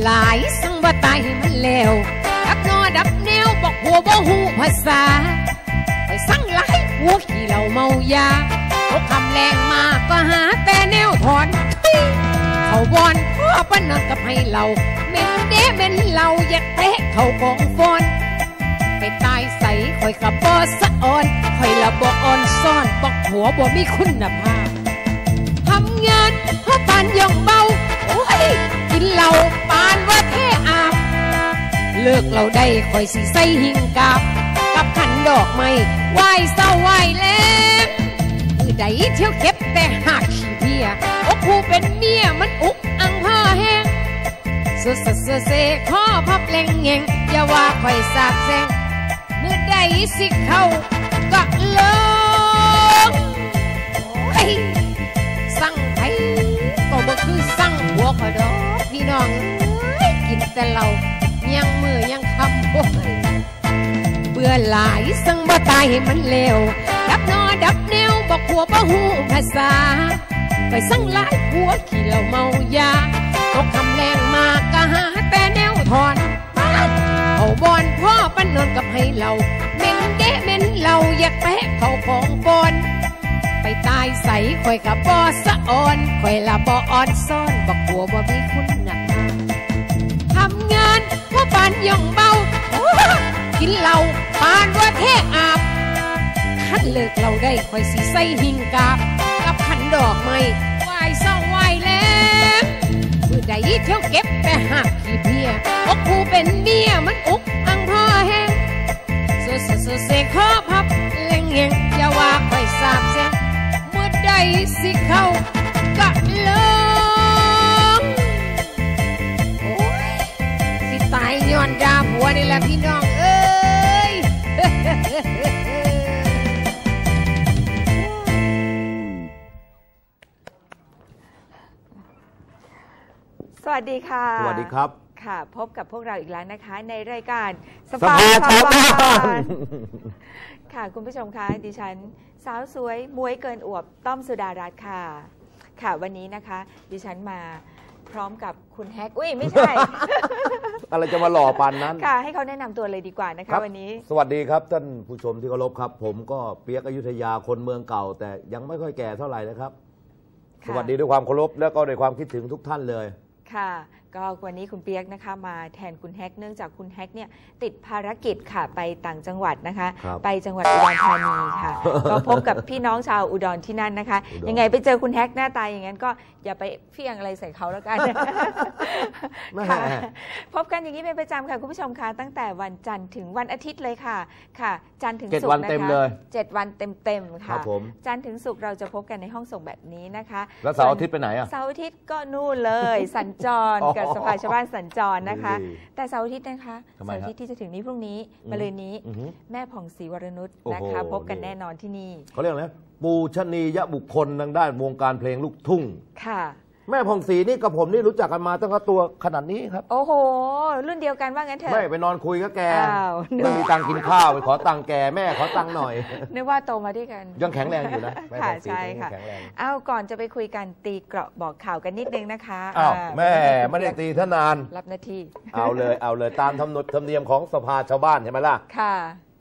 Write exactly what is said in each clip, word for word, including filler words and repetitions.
หลายสังบ่ตายให้มันแล้วดับนอดับแนวบอกหัวบ่หูภาษาไปสั่งหลายหัวขี้เหล้าเมายาพกคำแรงมาก็หาแต่แนวถอนเขาบอนพ่อปนนอนกับให้เราเม็นเด้เม็นเราอยากเตะเขากองฟอนไปตายใสคอยกับบ่สะอ่อนคอยละบ่อ่อนซ่อนบอกหัวบ่มีคุณภาพทำงานเพราะปานย่องเบาโอ้ยกินเหล้าปานว่าเทอาบเลิกเราได้คอยสิใส่หิงกาบกับขันดอกไม้ไหว้เศร้าไหว้แล้งมือใดเที่ยวเก็บแต่หักขี้เพียอกผู้เป็นเมียมันอุกอังพ่อแห้งสุดสุดเสข้อพับเล่งเงงอย่าว่าคอยสาบแซงมือใดสิเข้าก็ลงสั่งไผก็บ่คือสั่งหัวขอดอกพี่น้องเอ้ยกินแต่เรายังมือยังคำโอ้ยเบื่อหลายสั่งบ่ตายให้มันเลวดับนอดับแนวบอกหัวบ่หูภาษาไปสั่งหลายหัวขี้เหล้าเมายาตกคำแรงมาก็หาแต่แนวถอนเขาบอนพ่อปั้นนอนกับให้เราเม่นเดะเม่นเราอยากแปะเขาของบอนไปตายใสคอยกับบ่สะอ่อนคอยละบ่อ่อนซ่อนบอกหัวบ่มีคุณภาพทำงานว่าปานย่องเบากินเหล้าปานว่าเทอาบคันเลิกเราได้คอยสิใส่หิงกาบกับขันดอกไม้ไหว้เศร้าไหว้แล้งมือใดเที่ยวเก็บแต่หักขี้เพียอกผู้เป็นเมียมันอุกอังพ่อแห้งสุดสุดสุดเสกข้อพับเล่งเงงอย่าว่าคอยสาบแซงมือใดสิเข้าก็ลงโอ้ยสิตายย้อนดาผัวนี่แหละพี่น้องเอ้ยสวัสดีค่ะสวัสดีครับค่ะพบกับพวกเราอีกแล้วนะคะในรายการสภาชาวบ้านค่ะคุณผู้ชมคะดิฉันสาวสวยมวยเกินอวบต้อมสุดารัตน์ค่ะค่ะวันนี้นะคะดิฉันมาพร้อมกับคุณแฮกอุ้ยไม่ใช่อะไรจะมาหล่อปานนั้นค่ะให้เขาแนะนำตัวเลยดีกว่านะคะวันนี้สวัสดีครับท่านผู้ชมที่เคารพครับผมก็เปียกอยุธยาคนเมืองเก่าแต่ยังไม่ค่อยแก่เท่าไหร่นะครับสวัสดีด้วยความเคารพแล้วก็ด้วยความคิดถึงทุกท่านเลยค่ะก็วันนี้คุณเปียกนะคะมาแทนคุณแฮกเนื่องจากคุณแฮกเนี่ยติดภารกิจค่ะไปต่างจังหวัดนะคะไปจังหวัดอุดรธานีค่ะก็พบกับพี่น้องชาวอุดรที่นั่นนะคะยังไงไปเจอคุณแฮกหน้าตาอย่างนั้นก็อย่าไปเฟี้ยงอะไรใส่เขาแล้วกันค่ะพบกันอย่างนี้เป็นประจำค่ะคุณผู้ชมคะตั้งแต่วันจันทร์ถึงวันอาทิตย์เลยค่ะค่ะจันทร์ถึงศุกร์นะคะเจ็ดวันเต็มๆค่ะจันทร์ถึงศุกร์เราจะพบกันในห้องส่งแบบนี้นะคะแล้วเสาร์อาทิตย์ไปไหนอ่ะเสาร์อาทิตย์ก็นู่นเลยสัญจรกับสภาชาวบ้านสัญจรนะคะแต่เสาร์อาทิตย์นะคะเสาร์อาทิตย์ที่จะถึงนี้พรุ่งนี้มะรืนนี้แม่ผ่องศรีวรนุชนะคะพบกันแน่นอนที่นี่เขาเรียกอะไรปูชนียบุคคลทางด้านวงการเพลงลูกทุ่งค่ะแม่ผ่องศรีนี่กับผมนี่รู้จักกันมาตั้งแต่ตัวขนาดนี้ครับโอ้โหรุ่นเดียวกันว่างั้นเถอะไม่ไปนอนคุยกับแกไม่มีตังกินข้าวไปขอตังแกแม่ขอตังหน่อยนึกว่าโตมาด้วยกันยังแข็งแรงอยู่นะค่ะใช่ค่ะเอาก่อนจะไปคุยกันตีเกราะบอกข่าวกันนิดนึงนะคะอ้าวแม่ไม่ได้ตีท่านานรับหน้าที่เอาเลยเอาเลยตามธรรมธรรมเนียมของสภาชาวบ้านใช่ไหมล่ะค่ะ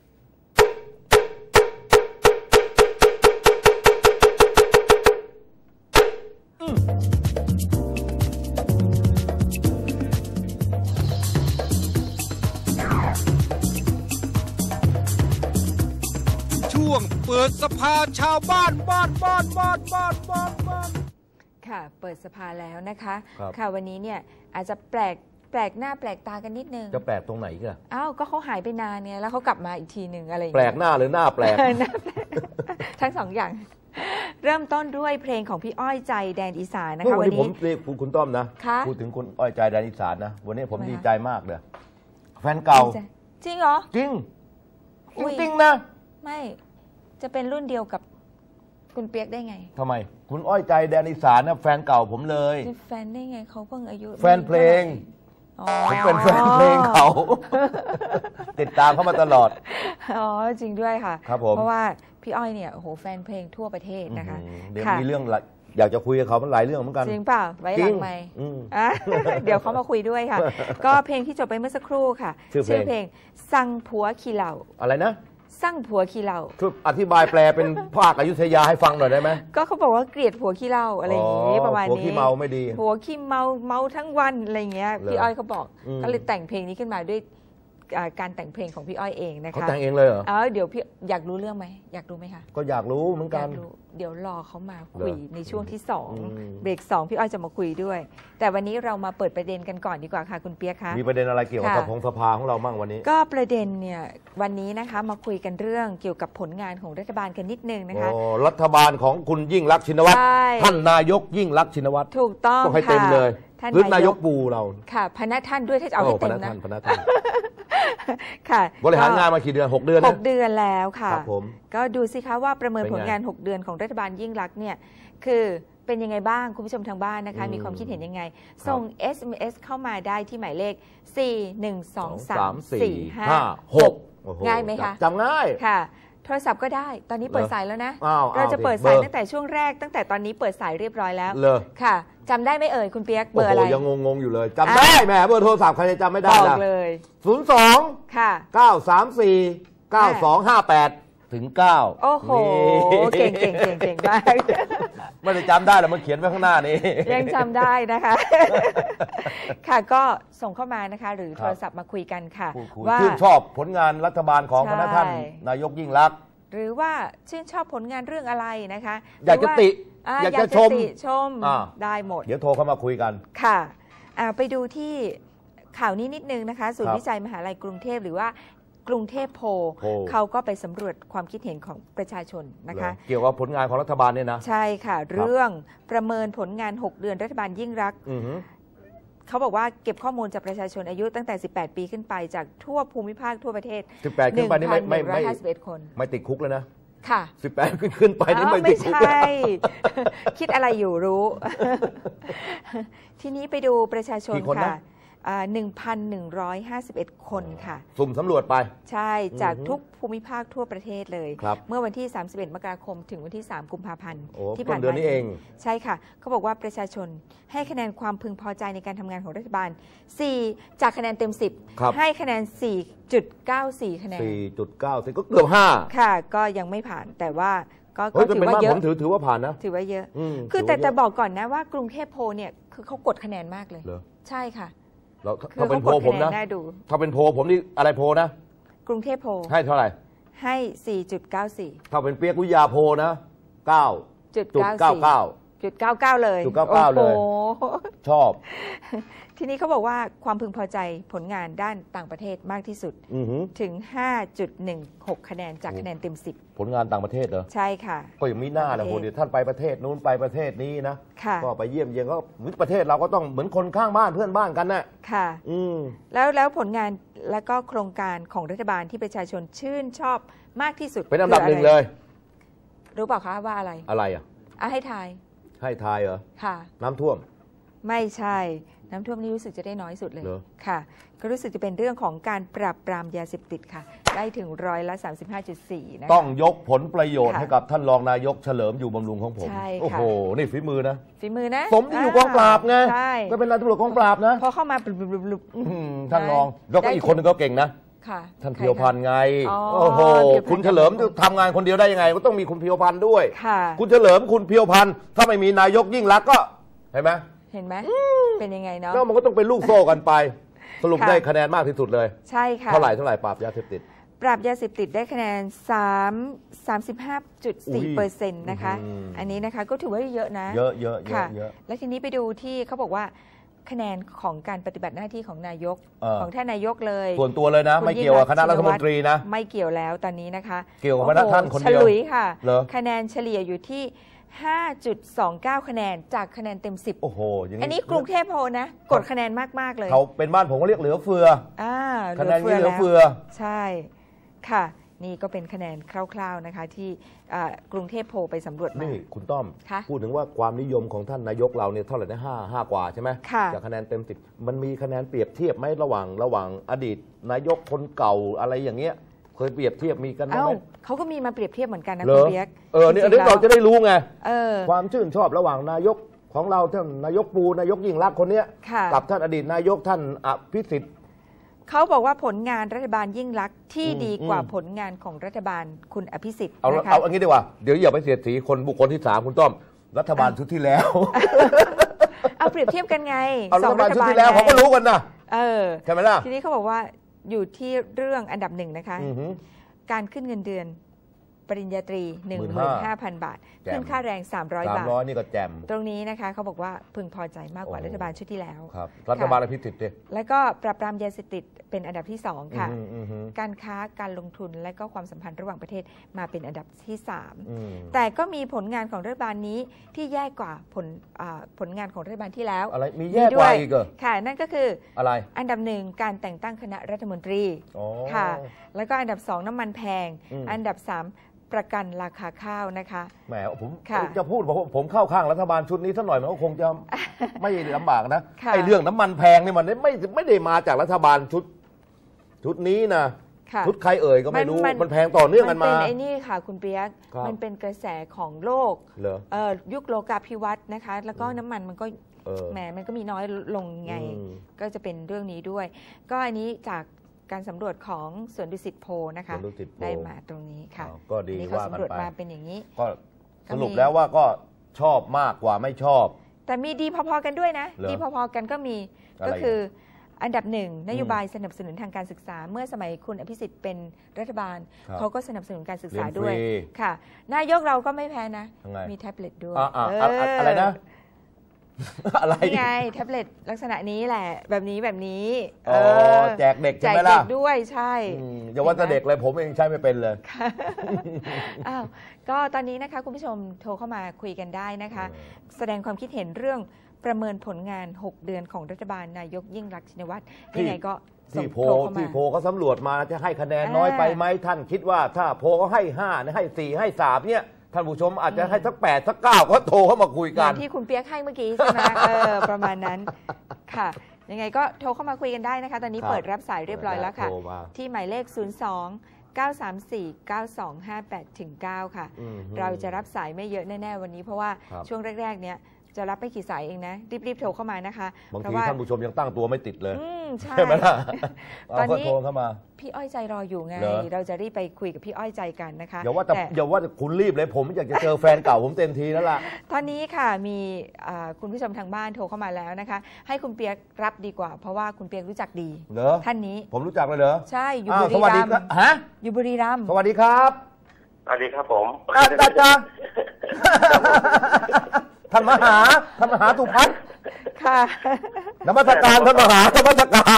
เปิดสภาชาวบ้านบ้านบ้านบ้านบ้านบ้านบ้านค่ะเปิดสภาแล้วนะคะค่ะวันนี้เนี่ยอาจจะแปลกแปลกหน้าแปลกตากันนิดนึงจะแปลกตรงไหนกันอ้าวก็เขาหายไปนานเนี่ยแล้วเขากลับมาอีกทีหนึ่งอะไรแปลกหน้าหรือหน้าแปลกทั้งสองอย่างเริ่มต้นด้วยเพลงของพี่อ้อยใจแดนอีสานนะคะวันนี้ผมเรียกคุณต้อมนะพูดถึงคุณอ้อยใจแดนอีสานนะวันนี้ผมดีใจมากเลยแฟนเก่าจริงเหรอจริงจริงนะไม่จะเป็นรุ่นเดียวกับคุณเปียกได้ไงทำไมคุณอ้อยใจแดนอีสานนะแฟนเก่าผมเลยแฟนได้ไงเขาเพิ่งอายุแฟนเพลงผมเป็นแฟนเพลงเขาติดตามเขามาตลอดอ๋อจริงด้วยค่ะครับผมเพราะว่าพี่อ้อยเนี่ยโอ้โหแฟนเพลงทั่วประเทศนะคะเดี๋ยวมีเรื่องอยากจะคุยกับเขามันหลายเรื่องเหมือนกันจริงเปล่าไว้หลังไมค์อ่ะ เดี๋ยวเขามาคุยด้วยค่ะ ก็เพลงที่จบไปเมื่อสักครู่ค่ะชื่อเพลงเพลงสั่งผัวขี้เหล่าอะไรนะสั่งผัวขี้เหล่าช่วยอธิบายแปลเป็นภาคอยุธยาให้ฟังหน่อยได้ไหมก็เขาบอกว่าเกลียดผัวขี้เหล้าอะไรอย่างนี้ประมาณนี้ผัวขี้เมาไม่ดีผัวขี้เมาเมาทั้งวันอะไรอย่างเงี้ยพี่อ้อยเขาบอกอืมก็เลยแต่งเพลงนี้ขึ้นมาด้วยอ่าการแต่งเพลงของพี่อ้อยเองนะคะเขาแต่งเองเลยเหรอเออเดี๋ยวพี่อยากรู้เรื่องไหมอยากรู้ไหมคะก็อยากรู้เหมือนอกัยาน กรู้เดี๋ยวรอเขามาคุยเหรอในช่วงที่สองอืมเบรกสองพี่อ้อยจะมาคุยด้วย แต่วันนี้เรามาเปิดประเด็นกันก่อนดีกว่าค่ะคุณเปียกคะมีประเด็นอะไรเกี่ยวกับค่ะสภงสภาของเรามั่งวันนี้ก็ประเด็นเนี่ยวันนี้นะคะมาคุยกันเรื่องเกี่ยวกับผลงานของรัฐบาลกันนิดนึงนะคะโอ้รัฐบาลของคุณยิ่งรักษณ์ชินวัตรใช่ท่านนายกยิ่งรักษณ์ชินวัตรถูกต้องต้องให้เต็มค่ะเลยท่านหรือนายกนายกปูเราค่ะพนักท่านด้วยถ้าจะเอาให้พเต็มนักนะท่านพนักท่านค่ะบริหารงานมากี่เดือนหกเดือนหนะกเดือนแล้วค่ะครับผมก็ดูสิคะว่าประเมินเป็นผไงลงาน หก เดือนของรัฐบาลยิ่งรักษณ์เนี่ยคือเป็นยังไงบ้างคุณผู้ชมทางบ้านนะคะอืมมีความคิดเห็นยังไงครับส่ง เอส เอ็ม เอส เข้ามาได้ที่หมายเลข สี่ หนึ่ง สอง สามสี่สี่ ห้าห้าหกง่ายไหมคะจำง่ายค่ะ โทรศัพท์ก็ได้ตอนนี้เปิดเหรอสายแล้วนะอ้าวเราจะอ้าวเปิดสิสายเบอร์ตั้งแต่ช่วงแรกตั้งแต่ตอนนี้เปิดสายเรียบร้อยแล้วเลยค่ะจำได้ไหมเอ่ยคุณเปียกเบโอ้อร์โหอะไรยังงงๆอยู่เลยจำได้แหมเบอร์โทรศัพท์ใครจะจำไม่ได้บอกล่ะเลยศูนย์สองค่ะเก้าสามสี่เก้าสองห้าแปดถึงเก้าโอ้โห เก่งเก่งเก่งเก่งมากไม่ได้จำได้หรอกมันเขียนไว้ข้างหน้านี้ยังจำได้นะคะ ค่ะก็ส่งเข้ามานะคะ หรือครับโทรศัพท์มาคุยกันค่ะพูดคุยว่าชื่นชอบผลงานรัฐบาลของใช่พระท่านนายกยิ่งรักษณ์หรือว่าชื่นชอบผลงานเรื่องอะไรนะคะอยากจะหรืว่ติอ่าอยากอยากจะจะชมติชมอ่าได้หมดเดี๋ยวโทรเข้ามาคุยกันค่ะอ่าไปดูที่ข่าวนี้นิดนึงนะคะศูนครัย์บวิจัยมหาลัยกรุงเทพหรือว่ากรุงเทพโพลโพลเขาก็ไปสำรวจความคิดเห็นของประชาชนนะคะเกี่ยวกับผลงานของรัฐบาลเนี่ยนะใช่ค่ะ เรื่องประเมินผลงาน หก เดือนรัฐบาลยิ่งรักษณ์อือหือเขาบอกว่าเก็บข้อมูลจากประชาชนอายุตั้งแต่ สิบแปด ปีขึ้นไปจากทั่วภูมิภาคทั่วประเทศสิบแปดขึ้นไปนี่ไม่ไม่ไม่หนึ่งพันหนึ่งร้อยห้าสิบเอ็ด คนไม่ติดคุกเลยนะค่ะสิบแปดขึ้นขึ้นไปนี่อ้าวไม่ติไม่ดคุกใช่ คิดอะไรอยู่รู้ ทีนี้ไปดูประชาชนกี่คนนะค่ะหนึ่งพันหนึ่งร้อยห้าสิบเอ็ด คนค่ะสุ่มสำรวจไปใช่จากอือฮึทุกภูมิภาคทั่วประเทศเลยครับเมื่อวันที่ สามสิบเอ็ด มกราคม ถึงวันที่ สาม กุมภาพันธ์โอ้ที่ต้ผ่าน นเดือนมานี้เองใช่ค่ะ เขาบอกว่าประชาชนให้คะแนนความพึงพอใจในการทำงานของรัฐบาล สี่ จากคะแนนเต็ม สิบครับให้คะแนน สี่จุดเก้าสี่ คะแนนสี่จุดเก้าสิก็เกือบห้าค่ะ ก็ยังไม่ผ่านแต่ว่าก็เฮ้ยก็จะถือเป็นว่าบ้านเยผอะมถือถือว่าผ่านนะถือว่าเยอะอืมคือถืแต่ว่าเยแต่อะบอกก่อนนะว่ากรุงเทพโพลเนี่ยคือเขากดคะแนนมากเลยเหรอใช่ค่ะเราคือถ้าเป็นเขาโพกลดผคะมแนนนะน่าดูถ้าเป็นโพลผมนี่อะไรโพลนะกรุงเทพโพลให้เท่าไหร่ให้ สี่จุดเก้าสี่ถ้าเป็นเปียกวิทยาโพลนะเก้าจุดจุดเก้าเก้าสี่เก้าจุดเก้าเก้าเลยจุดเก้าเก้าเลยโอ้โหชอบทีนี้เขาบอกว่าความพึงพอใจผลงานด้านต่างประเทศมากที่สุดอือหือถึง ห้าจุดหนึ่งหก คะแนนจากคะแนนเต็ม สิบผลงานต่างประเทศเหรอใช่ค่ะก็ยังมีหน้าแหละต่างประเทศโหเดี๋ยวท่านไปประเทศนู้นไปประเทศนี้นะค่ะก็ไปเยี่ยมเยียนก็ประเทศเราก็ต้องเหมือนคนข้างบ้านเพื่อนบ้านกันนะค่ะอืมแล้วแล้วผลงานและก็โครงการของรัฐบาลที่ประชาชนชื่นชอบมากที่สุดเป็นอันดับคืหนึ่งอะไรเลยรู้เปล่าคะว่าอะไรอะไรอ่ะอ่ะให้ทายให้ทายเหรอค่ะน้ำท่วมไม่ใช่น้ำท่วมนี่รู้สึกจะได้น้อยสุดเลยเหรอค่ะ ก็รู้สึกจะเป็นเรื่องของการปราบปรามยาเสพติดค่ะ ได้ถึงร้อยละ สามสิบห้าจุดสี่ นะคะต้องยกผลประโยชน์ค่ะให้กับท่านรองนายกเฉลิมอยู่บำรุงของผมใช่ค่ะโอ้โห นี่ฝีมือนะฝีมือนะสมที่อยู่กองปราบไงใช่ก็เป็นรายตำรวจกองปราบนะพอเข้ามาบลุบลุบลุบอืมท่านรองแล้วก็อีกคนนึงก็เก่งนะค่ะท่านใครเพียวพันธ์ไงอ๋อโอ้โหเพียวพันธ์คุณเฉลิมจะทำงานคนเดียวได้ยังไง ก็ต้องมีคุณเพียวพันธ์ด้วยค่ะคุณเฉลิมคุณเพียวพันธ์ถ้าไม่มีนายกยิ่งรักษณ์ก็เห็นไหมเห็นไหมเป็นยังไงเนาะแล้วมันก็ต้องเป็นลูกโซ่กันไป สรุปค่ะได้คะแนนมากที่สุดเลยใช่ค่ะเท่าไหร่เท่าไหร่ปราบยาเสพติดปราบยาเสพติดได้คะแนน3 สามสิบห้าจุดสี่ เปอร์เซ็นต์นะคะอืมอันนี้นะคะก็ถือว่าเยอะนะเยอะเยอะเยค่ะอะเยอะและทีนี้ไปดูที่เขาบอกว่าคะแนนของการปฏิบัติหน้าที่ของนายกเออของท่านนายกเลยส่วนตัวเลยนะคุณไม่เกี่ยวกับคณะรัฐมนตรีนะไม่เกี่ยวแล้วตอนนี้นะคะเกี่ยวกับพนักท่านคนเดียวฉลุยค่ะเหรอคะแนนเฉลี่ยอยู่ที่ ห้าจุดสองเก้า คะแนนจากคะแนนเต็ม สิบโอ้โหอย่างอันนี้กรุงเทพโพลนะ กดคะแนนมากๆเลยเขาเป็นบ้านผมก็เรียกเหลือเฟืออ่าคะแนนนี้เหลือแล้วเฟือใช่ค่ะ นี่ก็เป็นคะแนนคร่าวๆนะคะ ที่อ่ากรุงเทพโพลไปสำรวจมานี่คุณต้อมค่ะพูดถึงว่าความนิยมของท่านนายกเราเนี่ยเท่าไหร่นะห้าห้ากว่าใช่ไหมค่ะจากคะแนนเต็มสิบมันมีคะแนนเปรียบเทียบไหมระหว่างระหว่างอดีต นายกคนเก่าอะไรอย่างเงี้ยเคเคยเปรียบเทียบมีกันบ้างเอ้าไหมเขาก็มีมาเปรียบเทียบเหมือนกันนะเหรคุณอเปียกเออนี่อันนี้เราจะได้รู้ไงเออความชื่นชอบระหว่างนายกของเราท่านนายกปูนายกยิ่งรักษณ์คนเนี้ยค่ะกับท่านอดีตนายกท่านอภิสิทธิ์เขาบอกว่าผลงานรัฐบาลยิ่งลักษณ์ที่อืมดีกว่าอืมผลงานของรัฐบาลคุณอภิสิทธิ์เอานะคะเอาอย่างนี้ดีกว่าเดี๋ยวอย่าไปเสียดสีคนบุคคลที่สามคุณต้อมรัฐบาลชุดที่แล้วเอาเปรียบเทียบกันไงเอารัสอฐงบารัลฐชุดบาลที่แล้วเขาก็รู้กันนะเออใช่ไหมล่ะทีนี้เขาบอกว่าอยู่ที่เรื่องอันดับหนึ่งนะคะอือหือการขึ้นเงินเดือนปริญญาตรี หนึ่งหหมื่มื่นนห้าห้าพัน บาทแจ่มขึ้นค่าแรง สามร้อยสามบาทร้อยนี่ก็แจมตรงนี้นะคะเขาบอกว่าพึงพอใจมากกว่าโอ้รัฐบาลชุดที่แล้วครับรัฐบาลอภิสิทธิ์ดิแล้วก็ปราบปรามยาเสพติดเป็นอันดับที่สองค่ะอืมอืมอืมการค้าการลงทุนและก็ความสัมพันธ์ระหว่างประเทศมาเป็นอันดับที่สามอืมแต่ก็มีผลงานของรัฐบาลนี้ที่แย่กว่าผลอ่าผลงานของรัฐบาลที่แล้วอะไรมีแย่กว่าอีกเหรอค่ะ นั่นก็คืออะไรอันดับหนึ่งการแต่งตั้งคณะรัฐมนตรีอ๋อค่ะ แล้วก็อันดับสองน้ำมันแพงอืมอันดับสามประกันราคาข้าวนะคะแหมผมค่ะจะพูดบอกว่าผมเข้าข้างรัฐบาลชุดนี้สักหน่อยมันก็คงจะ ไม่ลำบากนะค่ะไอ้เรื่องน้ำมันแพงนี่มันไม่ไม่ได้มาจากรัฐบาลชุด ชุดนี้นะค่ะชุดใครเอ่ยก็ไม่รู้มันมันมันแพงต่อเนื่องกันเป็มานไอ้นี่ค่ะคุณเปียกครับมันเป็นกระแสของโลกเหรอเอ่อยุคโลกาภิวัตน์นะคะ แล้วก็น้ำมันมันก็เออแหมมันก็มีน้อยลงไงอืมก็จะเป็นเรื่องนี้ด้วย ก็อันนี้จากการสำรวจของสวนดุสิตโพลนะคะสวนดุสิตโพลได้มาตรงนี้ค่ะอ้าวก็ดีอันนี้เขาว่ากันสำรวจไปมาเป็นอย่างนี้ก็ก็สมีรุปแล้วว่าก็ชอบมากกว่าไม่ชอบแต่มีดีพอๆกันด้วยนะเหรอดีพอๆกันก็มีอะไรก็คืออันดับหนึ่งนโยอืมบายสนับสนุนทางการศึกษา เมื่อสมัยคุณอภิสิทธิ์เป็นรัฐบาลครับเขาก็สนับสนุนการศึกษาเรียนฟรีด้วยค่ะ นายกเราก็ไม่แพ้นะยังไงมีแท็บเล็ตด้วยอ่าอ่าเอ่าอ่าอะไรนะ อะไรนี่ไงแท็บเล็ตลักษณะนี้แหละ แบบนี้แบบนี้อ๋อเออแจกเด็กแจใช่กไหมเด็ล่ะกด้วยใช่อืมอย่าว่าแต่เด็กเลยผมเองใช้ไม่เป็นเลยค่ะอ้าวก็ตอนนี้นะคะคุณผู้ชมโทรเข้ามาคุยกันได้นะคะเออแสดงความคิดเห็นเรื่องประเมินผลงาน หก เดือนของรัฐบาลนายกยิ่งรักษณ์ชินวัตรยังไงก็ส่ที่งโพลโทรเข้ามาที่โพลเขาสำรวจมาจะให้คะแนนอ่าน้อยไปไหมท่านคิดว่าถ้าโพลเขาให้ห้าเนี่ยให้สี่ให้สามเนี่ยท่านผู้ชมอาจจะให้สักแปดสักเก้าก็โทรเข้ามาคุยอกัย่าน งที่คุณเปียกให้เมื่อกี้ใช่ไหม เออประมาณนั้นค่ะ ยังไงก็โทรเข้ามาคุยกันได้นะคะ ตอนนี้ครับเปิดรับสายเรียบร้อยแล้วค่ะโทรมาที่หมายเลข ศูนย์ สอง เก้า สาม สี่ เก้า สอง ห้า แปด ถึง เก้า ค่ะอืมเราจะรับสายไม่เยอะแน่ๆวันนี้เพราะว่าครับช่วงแรกๆเนี้ยจะรับไม่กี่สายเองนะ รีบๆโทรเข้ามานะคะบางเพราะทีว่าท่านผู้ชมยังตั้งตัวไม่ติดเลยอืมใช่ใช่ไหมล่ะตอเอานก็นี้โทรเข้ามาพี่อ้อยใจรออยู่ไงเหรอเราจะรีบไปคุยกับพี่อ้อยใจกันนะคะอย่าว่าแต่แต่อย่าว่าแต่คุณรีบเลยผมอยากจะเจอแฟนเก่าผมเต็มทีแล้วล่ะตอนนี้ค่ะมีอ่าคุณผู้ชมทางบ้านโทรเข้ามาแล้วนะคะ ให้คุณเปียกรับดีกว่า เพราะว่าคุณเปียกรู้จักดีเหรอท่านนี้ผมรู้จักเลยเหรอใช่อยู่อ้าบุวสวัสรีรัดีมครับย์ฮะอยู่บุรีรัมย์สวัสดีครับสวัสดีครับผมอาจารย์จ้าท่านมหาท่านมหาสุพัฒน์ค่ะนมัสการท่านมหานมัสการ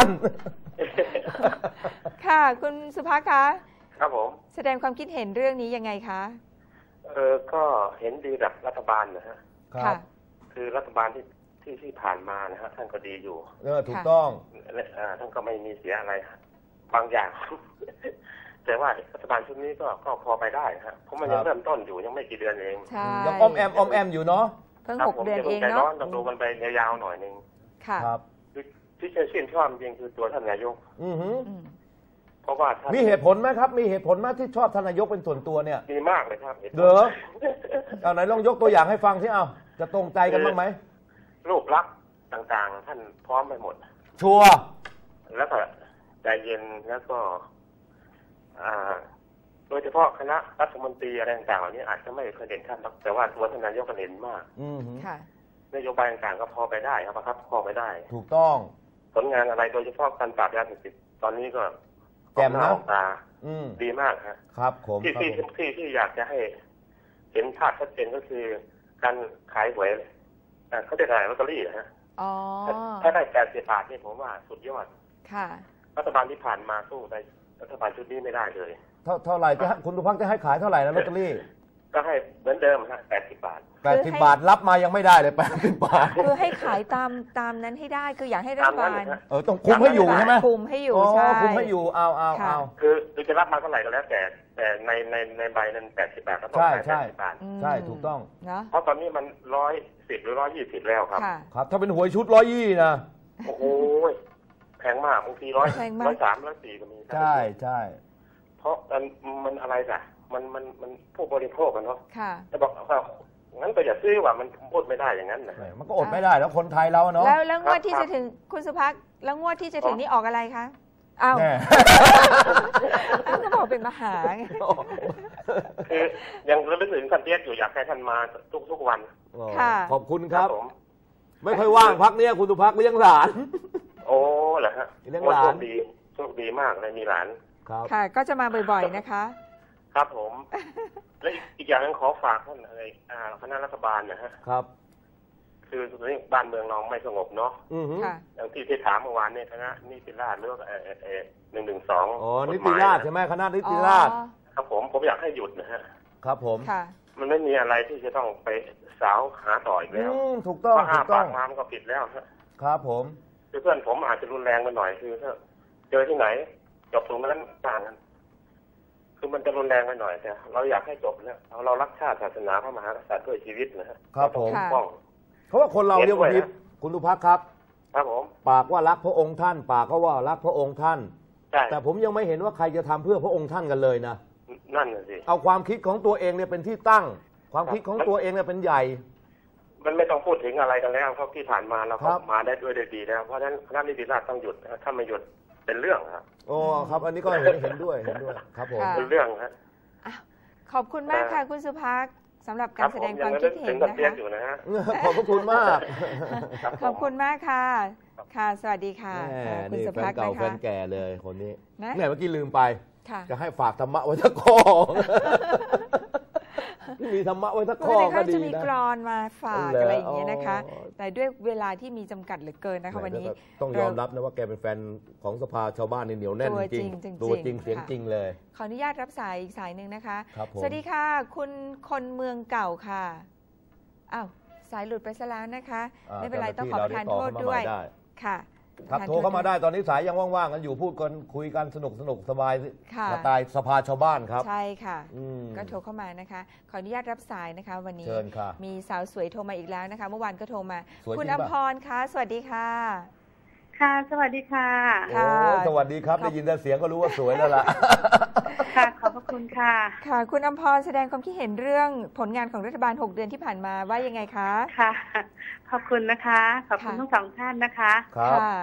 ค่ะ คุณสุภาคะครับผมแสดงความคิดเห็นเรื่องนี้ยังไงคะเออก็เห็นดีกับรัฐบาลนะฮะครับคือรัฐบาลที่ที่ที่ผ่านมานะฮะท่านก็ดีอยู่เออถูกต้องและอ่าท่านก็ไม่มีเสียอะไรบางอย่าง แต่ว่ารัฐบาลชุดนี้ก็ก็พอไปได้ฮะเพราะมันยัคงรับเริ่มต้นอยู่ยังไม่กี่เดือนเองใช่ยังอ้อมแอมอ้อมแอมอยู่เนาะเพิ่งครับหกผมเดือนจะเองใจเนาะร้อนต้องดูมันไปยาวๆหน่อยหนึงค่ะครับที่ที่จะชื่นชอบจริงคือตัวท่านนายกอือหืออืมเพราะว่าท่านมีเหตุผลไหมครับ มีเหตุผลไหมที่ชอบท่านนายกเป็นส่วนตัวเนี่ยดีมากเลยครับเหรอ เอาไหนลองยกตัวอย่างให้ฟังที่เอาจะตรงใจกันบ้างไหมรูปลักษณ์ต่างๆ ท่านพร้อมไปหมดชัวร์แล้วก็ใจเย็นแล้วก็ อ่า โดยเฉพาะคณะรัฐมนตรีอะไรต่างๆเหล่านี้อาจจะไม่เคยเด่นชัดนักแต่ว่าตัวท่านนายกก็เด่นมากอือหือค่ะนโยบายต่างๆก็พอไปได้ครับครับพอไปได้ถูกต้องผลงานอะไรโดยเฉพาะการปราบยาเสพติดตอนนี้ก็แจ่มนะออกตาอืมดีมากฮะครับผมที่ครับที่ผมที่ที่อยากจะให้ เห็นภาพชัดเจนก็คือ การขายหวยอ่าเขาจะขายลอตเตอรี่นะฮะอ๋อถ้าได้แปดสิบบาทนี่ผมว่าสุดยอดค่ะรัฐบาลที่ผ่านมาสู้ในรัฐบาลชุดนี้ไม่ได้เลยเท่าเท่าไหร่จะให้คุณดุพักจะให้ขายเท่าไหร่นะลอตเตอรี่ก็ให้เหมือนเดิมฮะแปดสิบบาทแปดสิบบาทรับมายังไม่ได้เลยแปดสิบบาทคือให้ขายตามตามนั้นให้ได้คืออยากให้รัฐบาลตามนั้นนะเออต้องคุมให้อยู่ใช่ไหมคุมให้อยู่อ๋อใช่คุมให้อยู่เอาเอาค่ะเอาคือคือจะรับมาเท่าไหร่ก็แล้วแต่แต่ในในในใบนั้นแปดสิบบาทก็ต้องใช่ขายใช่แปดสิบบาทอืมใช่ถูกต้องเนาะเพราะตอนนี้มันร้อยสิบหรือร้อยยี่สิบแล้วครับค่ะครับ ถ้าเป็นหวยชุดร้อยยี่นะโอ้โหแพงมากบางทีร้อยแพงมากร้อยสามร้อยสี่ก็มีครับใช่ใช่พเพราะมันมันอะไรจ้ะมันมันมันผู้บริโภคกันเนาะค่ะจะบอกว่างั้นก็อย่าซื้อว่ามันพูดไม่ได้อย่างนั้นนะมันก็อดไม่ได้แล้วคนไทยเราเนาะแล้วแล้วงวดที่จะถึงคุณสุภักดิ์แล้วงวดที่จะถึงนี่ออกอะไรคะอ้าวแน่ก็บอกเป็นมหาไงคือยังระลึกถึงท่านเตี้ยอยู่อยากให้ท่านมาทุกทุกวันค่ะขอบคุณครับผมไม่ค่อยว่างพักเนี้ยคุณสุภักดิ์เลี้ยงหลานโอ้เหรอฮะเลี้ยงหลานโชคดีโชคดีมากเลยมีหลานครับค่ะ ก็จะมาบ่อยๆนะคะครับผม และอีกอย่างนึงขอฝากท่านอะไรอ่าคณะรัฐบาลนะฮะครับคือตอนนี้บ้านเมืองเราไม่สงบเนาะอือหือค่ะอย่างที่ที่ถามเมื่อวานเนี่ยคณะนิติราษฎร์หรือว่าเออเออเออหนึ่งหนึ่งสองอ๋อนิติราษฎร์ใช่ไหมคณะนิติราษฎร์อ๋อครับผมผมอยากให้หยุดนะฮะครับผมค่ะมันไม่มีอะไรที่จะต้องไปสาวหาต่ออีกอืแล้วมถูกต้องเพราะถูอ้ากต้ปาองกมามันก็ผิดแล้วฮะครับผมคือเพื่อนผมอาจจะรุนแรงไปหน่อยคือถ้าเจอที่ไหนจบตรงนั้นต่างกันคือมันจะรุนแรงไปหน่อยแต่เราอยากให้จบแล้วเราเรารักชาติศาสนาพระมหากษัตริย์ด้วยชีวิตนะฮะครับผมปกป้องเพราะว่าคนเราเนี่ยบางทีคุณสุภักดิ์ครับครับผมปากว่ารักพระองค์ท่าน ปากก็ว่ารักพระองค์ท่านใช่แต่ผมยังไม่เห็นว่าใครจะทำเพื่อพระองค์ท่านกันเลยนะนั่นน่ะสิเอาความคิดของตัวเองเนี่ยเป็นที่ตั้ง ความคิดของตัวเองเนี่ยเป็นใหญ่มันไม่ต้องพูดถึงอะไรกันแล้วเพราะที่ผ่านมาเราครัก็บมาได้ด้วยดีแล้วเพราะฉะนั้นคณะนิติราษฎร์ต้องหยุดนะถ้าไม่หยุดเป็นเรื่องครับโอ้ครับ อันนี้ก็เห็นเห็นด้วยเห็นด้วยครับผมค่ะเป็นเรื่องฮะอ่ะขอบคุณมากค่ะ คุณสุภักดิ์สำหรับคการรับแสผดมงคยังวามไม่คิได้ดเห็ถึนงกับนะเตี้ยคะอยู่นะฮะขอบพระคุณมากครับผมขอบคุณมากค่ะ ค่ะ สวัสดีค่ะแหเอ่อมคุณนี่สุแฟภันกดิ์เก่านะแฟคะนแก่เลยคนนี้นะเนี่ยเมื่อกี้ลืมไปค่ะจะให้ฝากธรรมะไว้สักข้อ ที่มีธรรมะไว้สักปข้อกติก็เขาดีจะมีนะกรอนมาฝากเหรอออะไรอย่างเงี้ยนะคะอ๋อแต่ด้วยเวลาที่มีจำกัดเหลือเกินนะคะวันนี้ต้องยอมรับนะว่าแกเป็นแฟนของสภาชาวบ้านนี่เหนียวแน่นตัวจจริริงงจริงตัวจริงค่ะเสียงจริงเลยขออนุญาตรับสายอีกสายหนึ่งนะคะครับผมสวัสดีค่ะ คุณคนเมืองเก่าค่ะอ้าวสายหลุดไปซะแล้วนะคะอ่าไม่เป็นไรเจ้าหต้อน้าง ที่ขอประทานเราโทษได้ต่อเข้ามาด้วยได้ค่ะครับประทนโทรเข้ามาษได้ตอนนี้สายยังว่างๆกันอยู่พูดกันคุยกันสนุกสนุกสบายค่ะสไตล์สภาชาวบ้านครับใช่ค่ะอืมก็โทรเข้ามานะคะ ขออนุญาตรับสายนะคะ วันนี้เชิญค่ะมีสาวสวยโทรมาอีกแล้วนะคะ เมื่อวานก็โทรมาสวยจริงคุณปะอภรคะสวัสดีค่ะค่ะ สวัสดีค่ะค่ะโอ้สวัสดีครับครับได้ยินแต่เสียงก็รู้ว่าสวยแล้วล่ะค่ะ ขอบพระคุณค่ะค่ะ คุณอภรแสดงความคิดเห็นเรื่องผลงานของรัฐบาลหกเดือนที่ผ่านมาว่ายังไงคะค่ะ ขอบคุณนะคะ ขอบคุณค่ะทั้งสองท่านนะคะครับค่ะ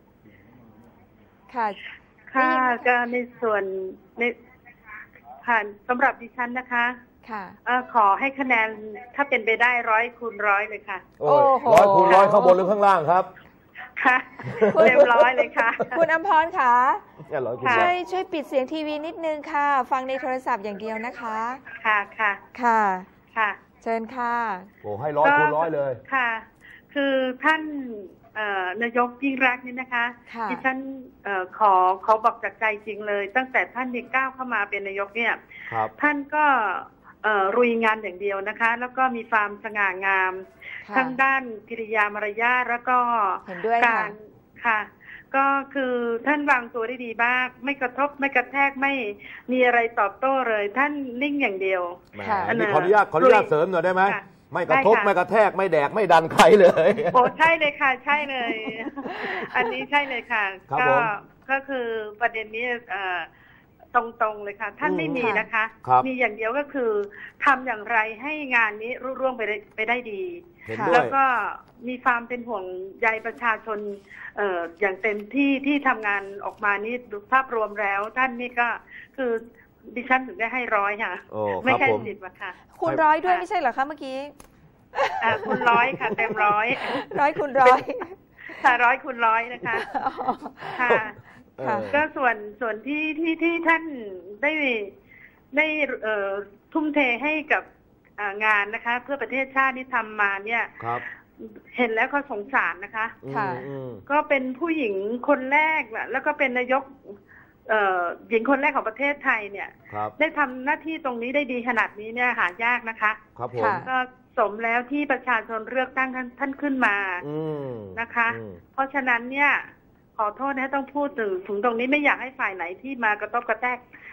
ค่ะค่ะได้ยินไหมก็ในส่วนในค่ะสำหรับดิฉันนะคะค่ะเอ่อขอให้คะแนนถ้าเป็นไปได้ร้อยคูณร้อยเลยค่ะโอ้ยโอ้โหร้อยคูณร้อยข้างบนหรือข้างล่างครับค่ะเต็มร้อยเลยค่ะคุณอภรค่ะเนี่ยร้อยคูณค่ะร้ช่อวย ยช่วยปิดเสียงทีวีนิดนึงค่ะ ฟังในโทรศัพท์อย่างเดียวนะคะค่ะ ค่ะค่ะค่ะเชิญค่ะโอ้ให้ร้อยคูณร้อยเลยค่ะ คือท่านเอ่อนายกยิ่งรักษณ์นี่นะคะค่ะดิฉันเอ่อขอขอบอกจากใจจริงเลย ตั้งแต่ท่านเนี่ยก้าวเข้ามาเป็นนายกเนี่ยครับท่านก็เอ่อรุยงานอย่างเดียวนะคะ แล้วก็มีความสง่างามค่ะทั้งด้านกิริยามารยาทแล้วก็เห็นด้วยกาค่ะรค่ะ ก็คือท่านวางตัวได้ดีมาก ไม่กระทบไม่กระแทกไม่มีอะไรตอบโต้เลย ท่านนิ่งอย่างเดียวแหมค่ะนี่ขออนุญาตขออนุญาตเสริมหน่อยได้ไหมค่ะไม่กระทบได้ค่ะไม่กระแทกไม่แดกไม่ดันใครเลยโอ้ใช่เลยค่ะ ใช่เลย อันนี้ใช่เลยค่ะครับก็ผมก็คือประเด็นนี้เอ่อตรงๆเลยค่ะ ท่านอืมไม่มีนะคะครับมีอย่างเดียวก็คือทำอย่างไรให้งานนี้รุ่ร่วงไปได้ไปได้ดีเห็นค่ะด้วแล้วยก็มีความเป็นห่วงใยประชาชนเอ่ออย่างเต็มที่ที่ทำงานออกมานี่ดูภาพรวมแล้ว ท่านนี่ก็คือดิฉันถึงได้ให้ร้อยค่ะโอ้ไม่ครับใช่ผมสิบอะค่ะคูณร้อยด้วยไม่ใช่เหรอคะเมื่อกี้อ่าคุณร้อยค่ะ เต็มร้อยร้อยคูณร้อยค่ะร้อยคุณร้อยนะคะ ค่ะเออค่ะก็ส่วนส่วนที่ที่ที่ท่านได้ได้เอ่อทุ่มเทให้กับอ่างานนะคะ เพื่อประเทศชาติที่ทำมาเนี่ยครับเห็นแล้วก็สงสารนะคะค่ะอืมอืมก็เป็นผู้หญิงคนแรกแหละแล้วก็เป็นนายกเอ่อหญิงคนแรกของประเทศไทยเนี่ยครับได้ทำหน้าที่ตรงนี้ได้ดีขนาดนี้เนี่ยหายากนะคะครับผมค่ะก็สมแล้วที่ประชาชนเลือกตั้งท่านท่านขึ้นมาอืมนะคะอืมเพราะฉะนั้นเนี่ยขอโทษนะต้องพูดถึงถึงตรงนี้ไม่อยากให้ฝ่ายไหนที่มากระทบกระแทก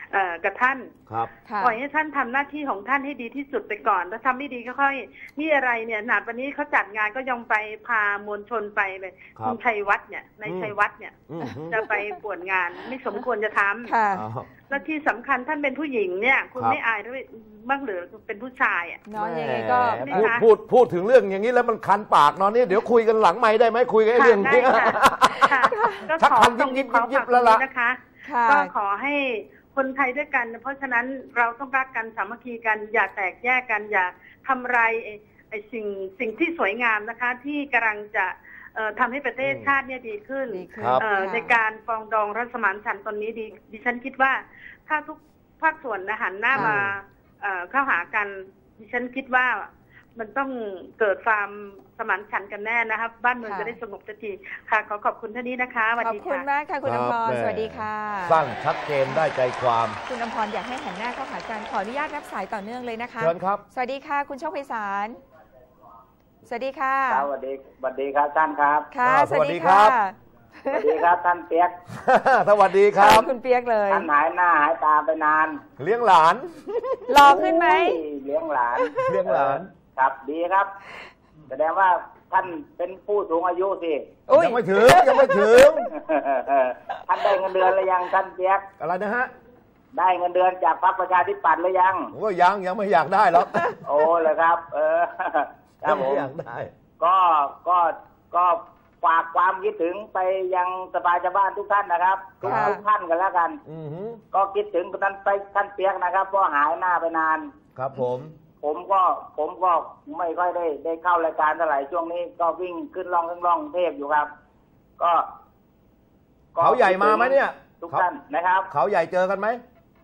เอ่อกับท่านครับค่ะปล่อยให้ท่านทำหน้าที่ของท่านให้ดีที่สุดไปก่อนถ้าทำไม่ดีก็ค่อยนี่อะไรเนี่ยหนาดวันนี้เขาจัดงานก็ยังไปพามวลชนไปเลยครับคุณชัยวัฒน์เนี่ยในอืมชัยวัฒน์เนี่ยอืมฮึจะไปป่วนงานไม่สมควรจะทำค่ะอ้าวและที่สำคัญท่านเป็นผู้หญิงเนี่ย คุณครับไม่อายด้วยบ้างหรือเป็นผู้ชายอ่ะเนาะยังไงก็แหมไม่พูดคะพูดพูดถึงเรื่องอย่างนี้แล้วมันคันปากเนอนนี่เดี๋ยวคุยกันหลังไมค์ได้ไหมคุยกันไอ้เรื่องนี้ค่ะค่ะก็ชักขอคันตรงยิบขอยิบยิฝาบกแล้วตรล่ะงนี้นะคะค่ะก็ขอให้คนไทยด้วยกัน เพราะฉะนั้นเราต้องรักกันสามัคคีกันอย่าแตกแยกกันอย่าทำลายไอ้ไอ้สิ่งสิ่งที่สวยงามนะคะ ที่กำลังจะเอ่อทำให้ประเทศอืมชาติเนี่ยดีขึ้นดีขึ้นครับเอ่อค่ะในการฟองดองรัฐสมานฉันท์ตอนนี้ดีดิฉันคิดว่า ถ้าทุกภาคส่วนนะหันหน้ามาเอ่อเข้าหากันดิฉันคิดว่ามันต้องเกิดความสมานฉันท์กันแน่นะครับบ้านเมืองค่ะจะได้สงบสักทีค่ะขอขอบคุณท่านนี้นะคะสวัสขอบดีคุณค่ะมากค่ะคุณครับอมรแม่สวัสดีค่ะสั้นชัดเจนได้ใจความคุณอมพรอยากให้หันหน้าเข้าหากันขออนุญาตรับสายต่อเนื่องเลยนะคะเชิญครับสวัสดีค่ะ คุณโชคไพศาลสวัสดีค่ะครับสวัสดีสวัสดีครับท่านครับค่ะอ่าสวัสดีสวัสดีครัค่ะบสวัสดีครับท่านเปียกสวัสดีครับคุณเปียกเลยท่านหายหน้าหายตาไปนานเลี้ยงหลานรอขึ้นไหมโอ้ยเลี้ยงหลานเลี้ยงหลานครับดีครับ แสดงว่าท่านเป็นผู้สูงอายุสิอุ้ยยังไม่ถึงยังไม่ถึงท่านได้เงินเดือนหรือยังท่านเปียกอะไรนะฮะได้เงินเดือนจากพรรคประชาธิปัตย์หรือยังโอ้ยังยังไม่อยากได้หรอกโอ้เลยครับ เออครัยับงผไม่มอยากได้ก็ก็ก็ฝากความคิดถึงไปยังสภาชาวบ้านทุกท่านนะครับทุกครับทุกท่านกันแล้วกันอือหือก็คิดถึงท่านไปท่านเปียกนะครับเพราะหายหน้าไปนานครับผมผมก็ผมก็ไม่ค่อยได้ได้เข้ารายการเท่าไหร่ช่วงนี้ก็วิ่งขึ้นล่องขึ้นล่องเทพอยู่ครับ ก็ก็เขาใหญ่มาไหมเนี่ยทุกท่านนะครับเขาใหญ่เจอกันไหม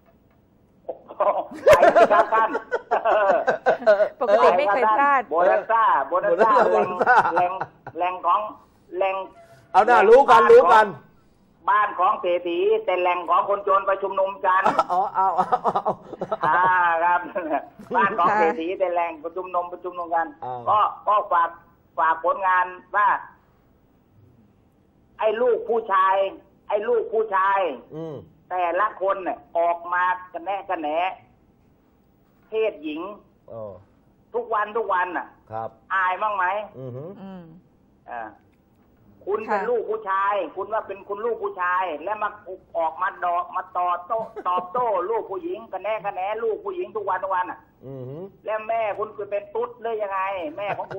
ไปสิครับท่านปกติไม่เคยพลาดโบนัสซ่าโบนัสซ่าโบแหล่นังสซ่าแหล่งแหล่งของแหล่งเอาหน้ารู้กันรู้กันบ้านของเศรษฐีแต่แหล่งของคนจนไปชุมนุมกันอ๋อเอาเอาเอาอ่าครับ บ้านของเศรษฐีแต่แหล่งประชุมนุมประชุมนุมกันอ่าก็ก็ฝากฝากผลงานว่า ไอ้ลูกผู้ชาย ไอ้ลูกผู้ชายอืมแต่ละคนเนี่ยออกมากันแน่กันแหนเพศหญิงอ๋อทุกวันทุกวันน่ะครับอายบ้างไหมอือหืออืมอ่าคุณค่ะเป็นลูกผู้ชาย คุณว่าเป็นคุณลูกผู้ชาย แล้วมาออกมาดอกมาต่อโต้ตอบโต้ลูกผู้หญิงกันแน่กันแหนลูกผู้หญิงทุกวันทุกวันอ่ะอือหือแล้วแม่คุณคือเป็นตุ๊ดเลยยังไง แม่ของคุณ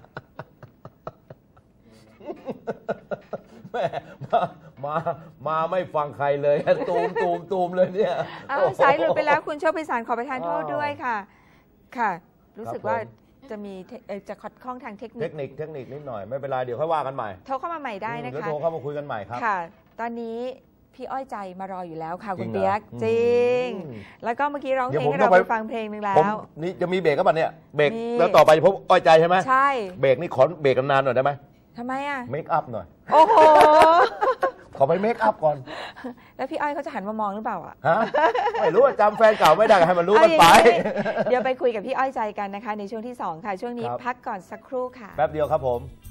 แม่มามามาไม่ฟังใครเลย ตูมตูมตูมเลยเนี่ยอ้าวโอ้โสายหลุดไปแล้วคุณโชคไพศาลขอประทานโทษอ้าวด้วยค่ะ ค่ะ รู้สึกครับผมว่าจะมีเทเอ่อจะขัดข้องทางเทคนิเทคคนิคเทคนิคนิดหน่อยไม่เป็นไรเดี๋ยวค่อยว่ากันใหม่โทรเข้ามาใหม่ได้นะเดี๋ยวคะโทรเข้ามาคุยกันใหม่ครับค่ะ ตอนนี้พี่อ้อยใจมารออยู่แล้วค่ะจริคุณงเหรอเปียกอืมจริงอืมแล้วก็เมื่อกี้ร้องเดี๋เพยลวงผมให้เราต้องไปไปฟังเพลงหนึ่งแล้ผมวนี่จะมีเบรกก็ป่ะเนี่ยเบรกมีแล้วต่อไปพบอ้อยใจใช่ไหมใช่เบรกนี่ขอเบรกกันนานหน่อยได้ไหมทำไมอ่ะเมคอัพหน่อยโอ้โหขอไปเมคอัพก่อนแล้วพี่อ้อยเขาจะหันมามองหรือเปล่าอ่ะฮะไม่รู้ว่าจำแฟนเก่าไม่ได้ก็ให้มันรู้กันไปเอาอย่างนี้เดี๋ยวไปคุยกับพี่อ้อยใจกันนะคะ ในช่วงที่สองค่ะ ช่วงนี้ครับพักก่อนสักครู่ค่ะแป๊บเดียวครับผม